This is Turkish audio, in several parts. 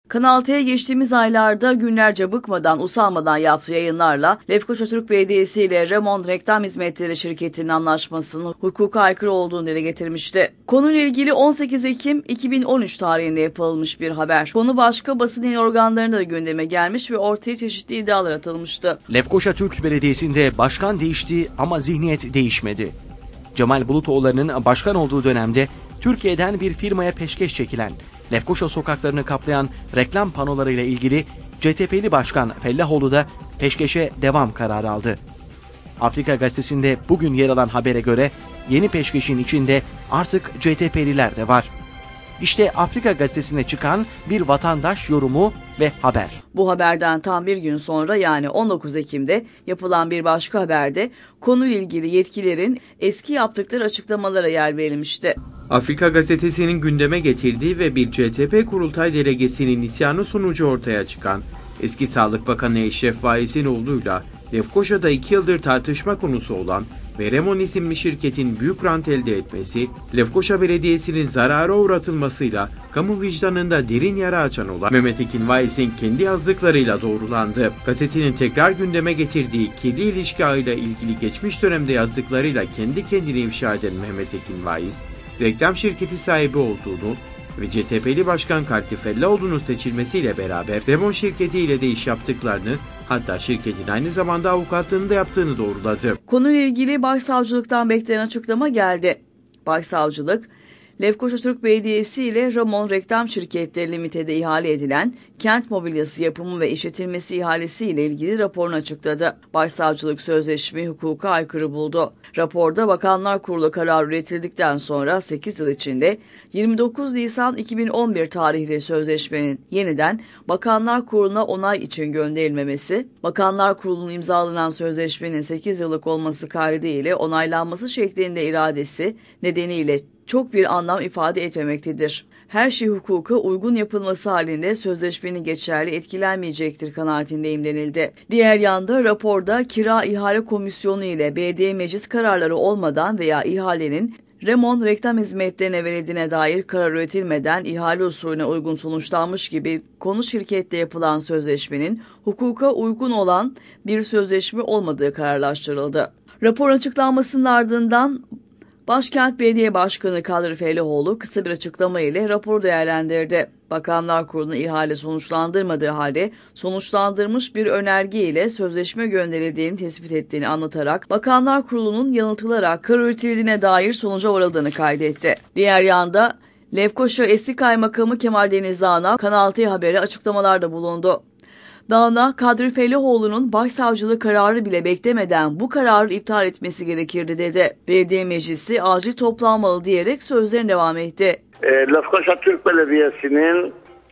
Kanal T'ye geçtiğimiz aylarda günlerce bıkmadan, usanmadan yaptığı yayınlarla Lefkoşa Türk Belediyesi ile Remond Reklam Hizmetleri şirketinin anlaşmasının hukuka aykırı olduğunu dile getirmişti. Konuyla ilgili 18 Ekim 2013 tarihinde yapılmış bir haber. Konu başka basın yayın organlarında da gündeme gelmiş ve ortaya çeşitli iddialar atılmıştı. Lefkoşa Türk Belediyesi'nde başkan değişti ama zihniyet değişmedi. Cemal Bulutoğulları'nın başkan olduğu dönemde Türkiye'den bir firmaya peşkeş çekilen, Lefkoşa sokaklarını kaplayan reklam panolarıyla ilgili CTP'li Başkan Fellahoğlu da peşkeşe devam kararı aldı. Afrika Gazetesi'nde bugün yer alan habere göre yeni peşkeşin içinde artık CTP'liler de var. İşte Afrika Gazetesi'nde çıkan bir vatandaş yorumu ve haber. Bu haberden tam bir gün sonra, yani 19 Ekim'de yapılan bir başka haberde konuyla ilgili yetkililerin eski yaptıkları açıklamalara yer verilmişti. Afrika Gazetesi'nin gündeme getirdiği ve bir CTP kurultay delegesinin isyanı sonucu ortaya çıkan eski Sağlık Bakanı Eşref Vaiz'in oğluyla Lefkoşa'da 2 yıldır tartışma konusu olan ve Remond isimli şirketin büyük rant elde etmesi, Lefkoşa Belediyesi'nin zarara uğratılmasıyla kamu vicdanında derin yara açan olan Mehmet Ekin Vaiz'in kendi yazdıklarıyla doğrulandı. Gazetenin tekrar gündeme getirdiği kirli ilişki ağıyla ilgili geçmiş dönemde yazdıklarıyla kendi kendini ifşa eden Mehmet Ekin Vaiz, reklam şirketi sahibi olduğunu ve CTP'li Başkan Karti Fellahoğlu'nun seçilmesiyle beraber Remond şirketiyle de iş yaptıklarını, hatta şirketin aynı zamanda avukatlığını da yaptığını doğruladı. Konuyla ilgili Başsavcılıktan beklenen açıklama geldi. Başsavcılık, Lefkoşa Türk Belediyesi ile Remond Reklam Şirketleri Limited'e ihale edilen kent mobilyası yapımı ve işletilmesi ihalesi ile ilgili raporunu açıkladı. Başsavcılık sözleşmeyi hukuka aykırı buldu. Raporda Bakanlar Kurulu kararı üretildikten sonra 8 yıl içinde 29 Nisan 2011 tarihli sözleşmenin yeniden Bakanlar Kurulu'na onay için gönderilmemesi, Bakanlar Kurulu'nun imzalanan sözleşmenin 8 yıllık olması kaydıyla onaylanması şeklinde iradesi nedeniyle çok bir anlam ifade etmemektedir. Her şey hukuka uygun yapılması halinde sözleşmenin geçerli etkilenmeyecektir kanaatindeyim denildi. Diğer yanda raporda kira ihale komisyonu ile belediye meclis kararları olmadan veya ihalenin Remond reklam hizmetlerine verildiğine dair karar üretilmeden ihale usulüne uygun sonuçlanmış gibi konu şirkette yapılan sözleşmenin hukuka uygun olan bir sözleşme olmadığı kararlaştırıldı. Rapor açıklanmasının ardından Başkent Belediye Başkanı Kadri Fellahoğlu kısa bir açıklama ile raporu değerlendirdi. Bakanlar Kurulu'na ihale sonuçlandırmadığı halde sonuçlandırmış bir önerge ile sözleşme gönderildiğini tespit ettiğini anlatarak Bakanlar Kurulu'nun yanıltılarak karar üretildiğine dair sonuca varıldığını kaydetti. Diğer yanda Lefkoşa eski kaymakamı Kemal Deniz Dağna Kanal T Haber'e açıklamalarda bulundu. Dağna, Kadri Fellahoğlu'nun başsavcılığı kararı bile beklemeden bu kararı iptal etmesi gerekirdi dedi. Belediye meclisi acil toplanmalı diyerek sözlerine devam etti. Lefkoşa Türk Belediyesi'nin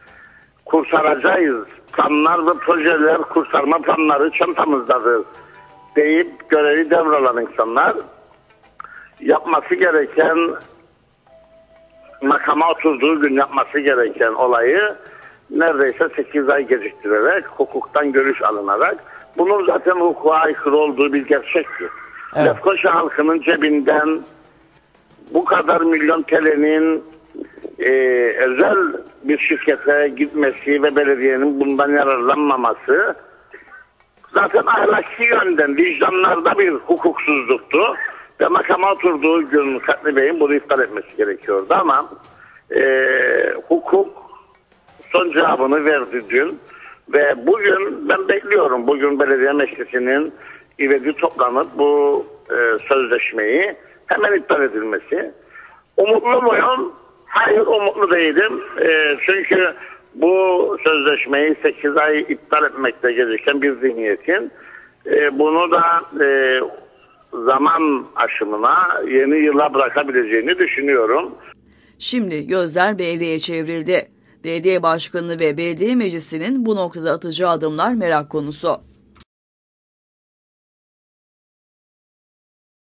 kurtaracağız planlar ve projeler, kurtarma planları çantamızdadır deyip görevi devralan insanlar yapması gereken, makama oturduğu gün yapması gereken olayı neredeyse 8 ay geciktirerek, hukuktan görüş alınarak, bunun zaten hukuka aykırı olduğu bir gerçektir. Evet. Lefkoşa halkının cebinden bu kadar milyon TL'nin özel bir şirkete gitmesi ve belediyenin bundan yararlanmaması zaten ahlaki yönden vicdanlarda bir hukuksuzluktu ve makama oturduğu gün Kadri Bey'in bunu iptal etmesi gerekiyordu ama hukuk son cevabını verdi dün ve bugün ben bekliyorum, bugün belediye meclisinin ivedi toplanıp bu sözleşmeyi hemen iptal edilmesi. Umutlu muyum? Hayır, umutlu değilim. Çünkü bu sözleşmeyi 8 ay iptal etmekte geciken bir zihniyetin bunu da zaman aşımına, yeni yıla bırakabileceğini düşünüyorum. Şimdi gözler belediyeye çevrildi. Belediye başkanı ve belediye meclisinin bu noktada atacağı adımlar merak konusu.